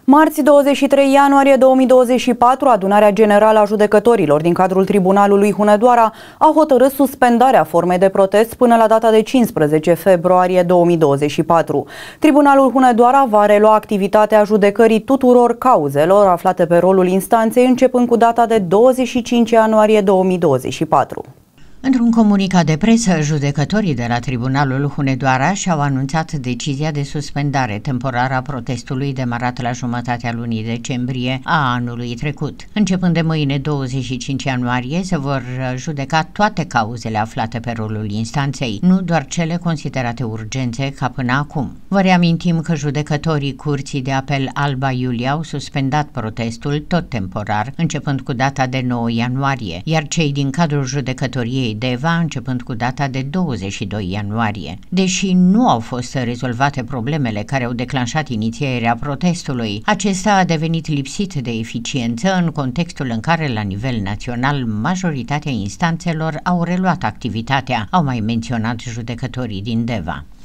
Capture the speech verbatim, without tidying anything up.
Marți, douăzeci și trei ianuarie două mii douăzeci și patru, Adunarea Generală a Judecătorilor din cadrul Tribunalului Hunedoara a hotărât suspendarea formei de protest până la data de cincisprezece februarie două mii douăzeci și patru. Tribunalul Hunedoara va relua activitatea judecării tuturor cauzelor aflate pe rolul instanței începând cu data de douăzeci și cinci ianuarie două mii douăzeci și patru. Într-un comunicat de presă, judecătorii de la Tribunalul Hunedoara și-au anunțat decizia de suspendare temporară a protestului demarat la jumătatea lunii decembrie a anului trecut. Începând de mâine, douăzeci și cinci ianuarie, se vor judeca toate cauzele aflate pe rolul instanței, nu doar cele considerate urgențe ca până acum. Vă reamintim că judecătorii Curții de Apel Alba Iulia au suspendat protestul tot temporar, începând cu data de nouă ianuarie, iar cei din cadrul judecătoriei Deva începând cu data de douăzeci și doi ianuarie. Deși nu au fost rezolvate problemele care au declanșat inițierea protestului, acesta a devenit lipsit de eficiență în contextul în care, la nivel național, majoritatea instanțelor au reluat activitatea, au mai menționat judecătorii din Deva.